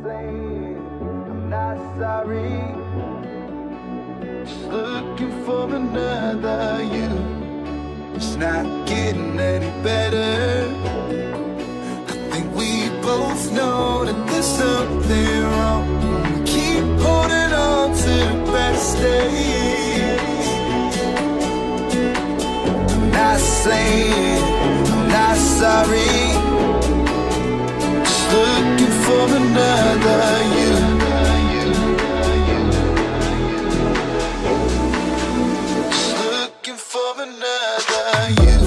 saying I'm not sorry. Just looking for another you. It's not getting any better. I think we both know that there's something wrong. We keep holding on to the best days. I'm not saying I'm not sorry. Just looking for another you. Just looking for another you.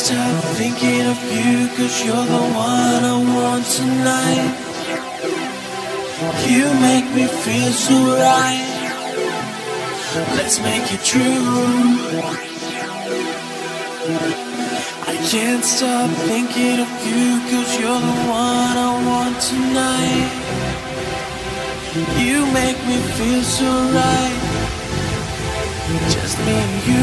stop thinking of you, 'cause you're the one I want tonight. You make me feel so right. Let's make it true. I can't stop thinking of you, 'cause you're the one I want tonight. You make me feel so right. Just me and you.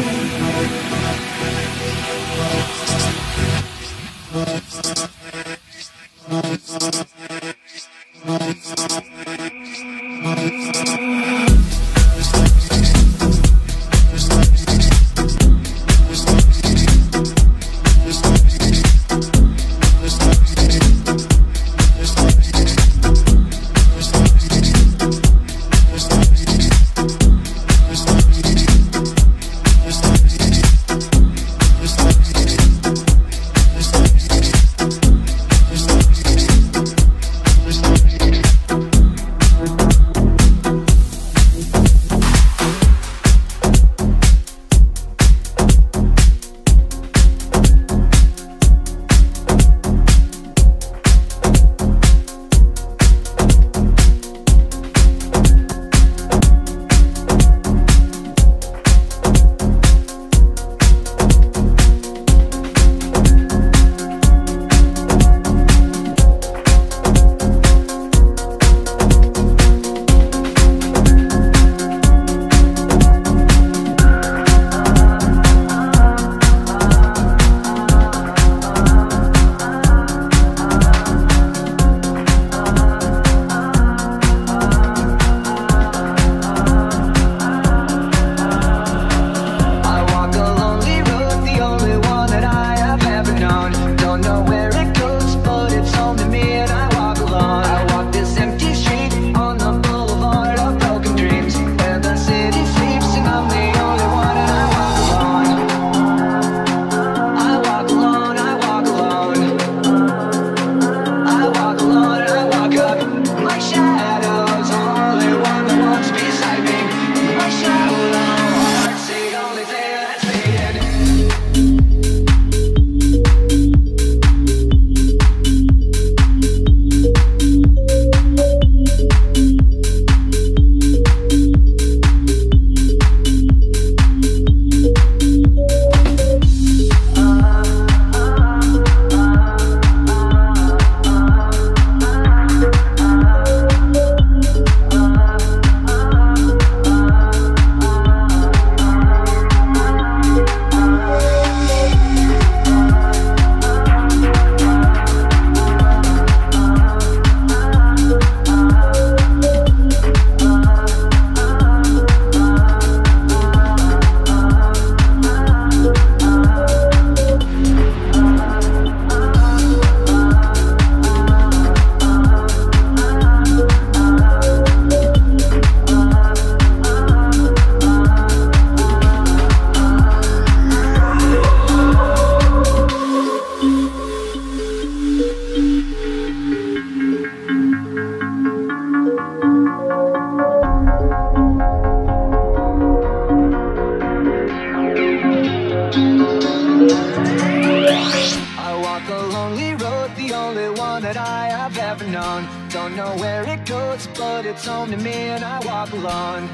Don't know where it goes, but it's home to me, and I walk alone.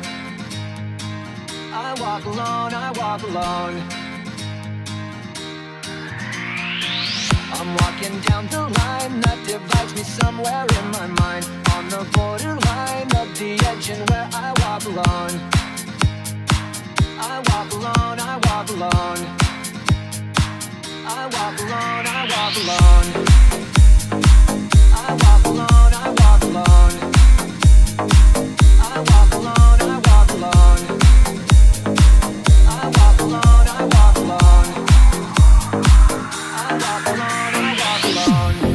I walk alone, I walk alone. I'm walking down the line that divides me somewhere in my mind, on the borderline of the edge and where I walk alone. I walk alone, I walk alone. I walk alone, I walk alone. I walk alone, I walk alone. I walk alone, I walk alone. I walk alone, I walk alone. I walk alone, I walk alone.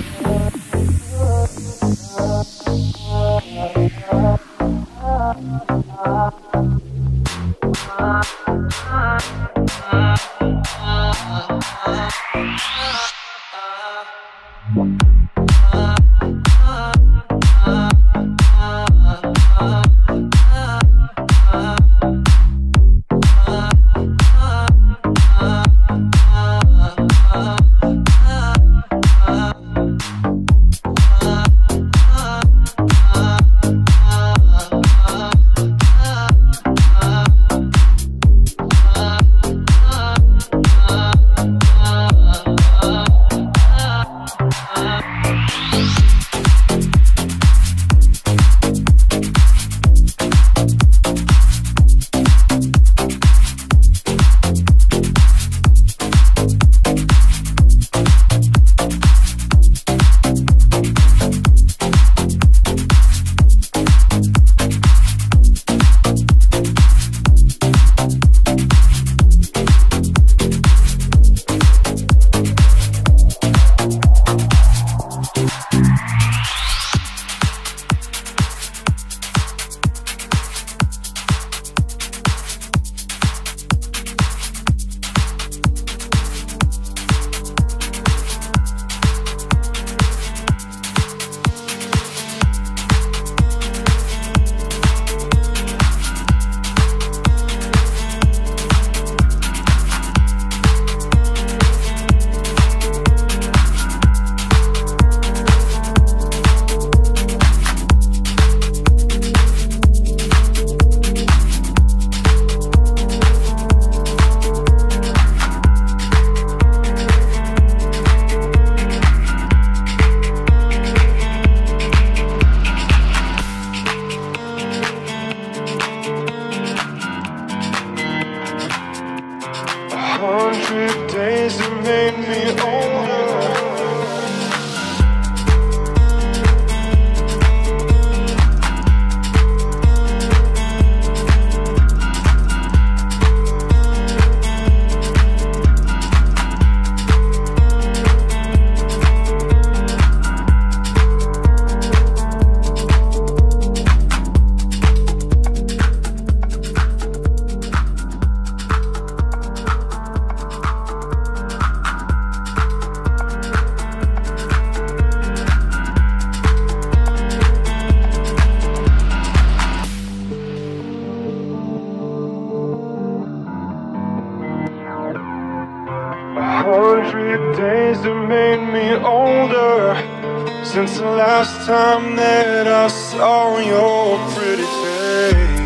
the last time that I saw your pretty face.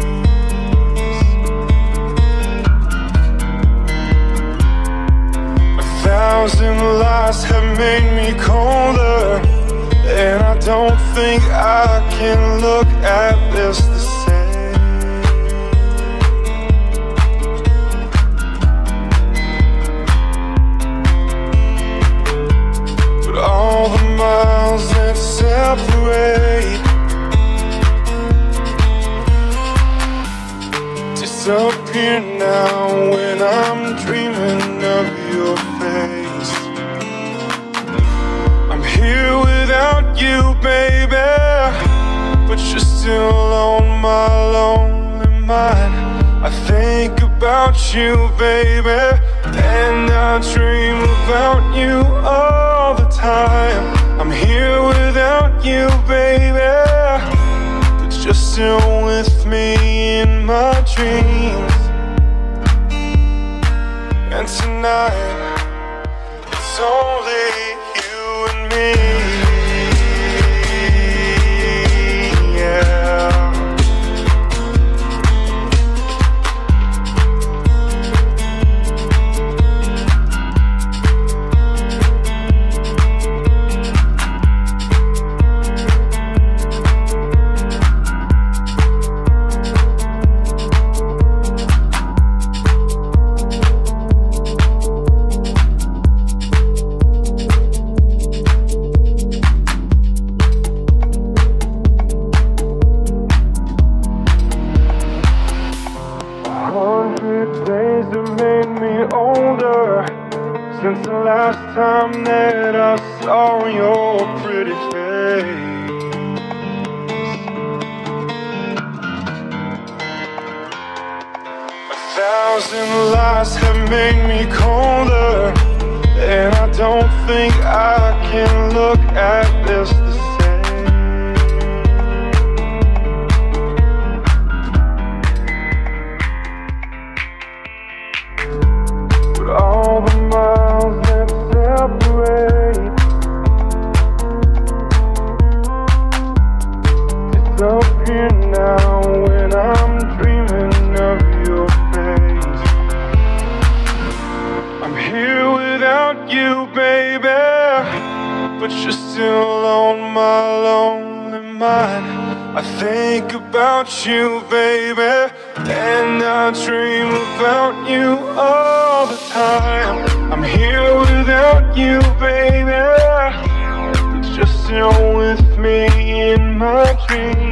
1,000 lies have made me colder, and I don't think I can look at this the same. But all the miles that separate disappear now when I'm dreaming of your face. I'm here without you, baby, but you're still on my lonely mind. I think about you, baby, and I dream about you all the time. I'm here without you, baby, but you're still with me in my dreams. And tonight, it's only you and me. Yeah. Since the last time that I saw your pretty face. 1,000 lies have made me colder, and I don't think I can look at this the same. But all the miles that separate disappear now when I'm dreaming of your face. I'm here without you, baby, but you're still on my lonely mind. I think about you, baby, and I dream about you all the time. I'm here without you, baby, but you're still with me in my dreams.